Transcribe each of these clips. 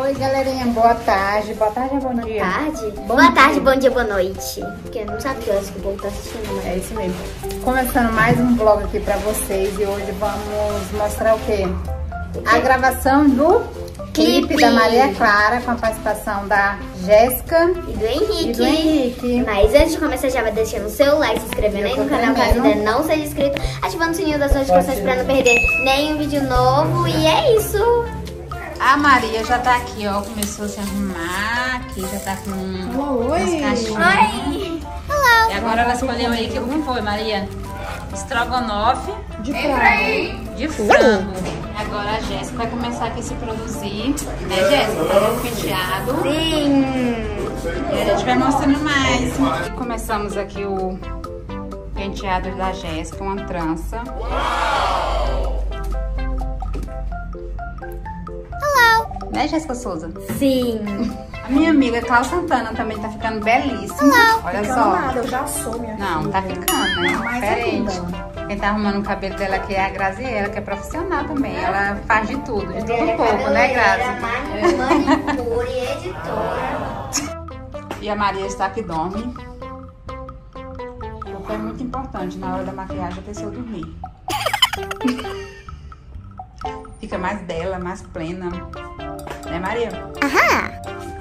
Oi, galerinha, boa tarde. Boa tarde ou bom dia? Boa tarde. Boa tarde, bom dia, boa noite. Porque não sabe que horas que o povo tá assistindo, mas... É isso mesmo. Começando mais um vlog aqui pra vocês e hoje vamos mostrar o quê? A gravação do clipe da Maria Clara com a participação da Jéssica e do Henrique. Mas antes de começar, já vai deixando o seu like, se inscrevendo aí no canal caso ainda não seja inscrito, ativando o sininho das notificações pra não perder nenhum vídeo novo. E é isso. A Maria já tá aqui, ó, começou a se arrumar, aqui já tá com umas caixinhas. Oi! E agora ela escolheu aí, que foi, Maria? Estrogonofe de frango. De frango. Agora a Jéssica vai começar aqui a se produzir, né, Jéssica? Fazer um penteado. Sim! E a gente vai mostrando mais. E começamos aqui o penteado da Jéssica, uma trança. Né, Jéssica Souza? Sim! A minha amiga Cláudia Santana também tá ficando belíssima. Olha só. Nada, eu já sou, minha Não, tá ficando, né? Diferente. Quem tá arrumando o cabelo dela aqui é a Graziela, que é profissional também. Ela faz de tudo um pouco, né, Grazi? Manicure, editora. E a Maria está que dorme. Porque é muito importante na hora da maquiagem a pessoa dormir. Fica mais bela, mais plena. Né, Maria? Aham!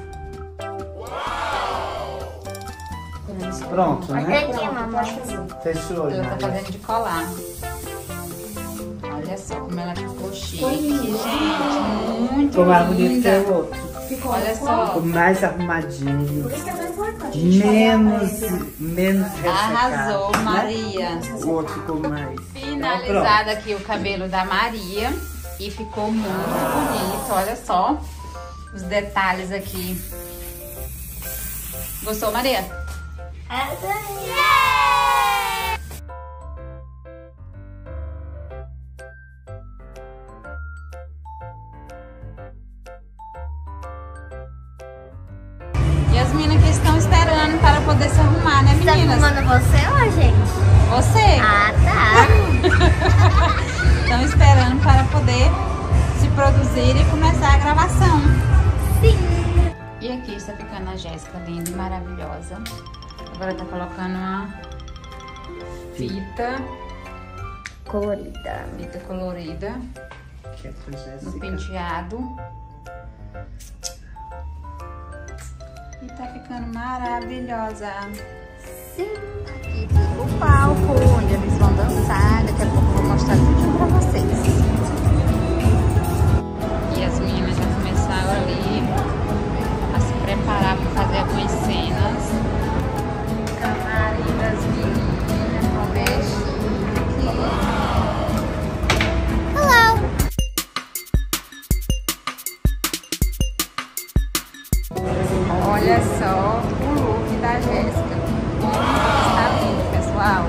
Pronto, né? Fechou, Ela tá Maria. fazendo de colar. Olha só como ela ficou chique, gente. Muito Ficou mais bonito que linda. o outro. Olha só. Ficou mais arrumadinho. Menos ressecado. Arrasou, né? Maria. O outro ficou mais. Finalizado aqui o cabelo da Maria. E ficou muito bonito. Olha só os detalhes aqui. Gostou, Maria? E as meninas que estão esperando para poder se arrumar, né, Tá meninas? filmando você ou a gente? Você? Ah, tá! Estão esperando para poder se produzir e começar a gravação. Sim! E aqui está ficando a Jéssica, linda e maravilhosa. Agora tá colocando uma fita colorida Que é pra no Jéssica. penteado. E tá ficando maravilhosa. Sim! Aqui fica o palco, onde eles vão dançar. Daqui a pouco eu vou mostrar tudo pra vocês. E as meninas já começaram ali a se preparar para fazer algumas cenas. Camarim das meninas, vão ver chique. Hello! Olha só o look da Jéssica. Está lindo, pessoal.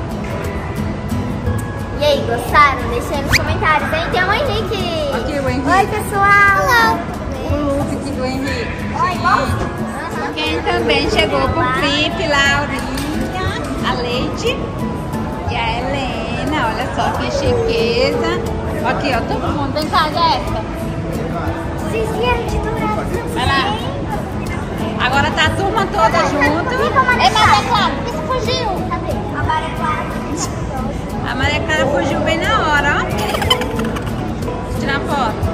E aí, gostaram? Deixa aí nos comentários, hein? Tem o Henrique! Aqui o Henrique. Oi, pessoal! O look aqui do Henrique. Oi, Quem também chegou pro clipe, Laurinha, a Leite e a Helena. Olha só que chiqueza. Aqui, ó, todo mundo. Vem cá, Jéssica. Vocês vieram de Dourados? Vai lá. Agora tá a turma toda junto. Ei, Maria Clara, por que você fugiu? Cadê? A Maria Clara. A Maria Clara fugiu bem na hora, ó. Vou tirar foto.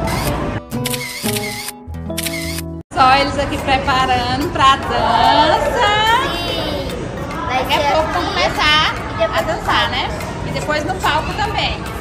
Só eles aqui preparando pra dança. Sim. Vai Daqui ser a pouco vão aqui. começar a dançar, né? E depois no palco também.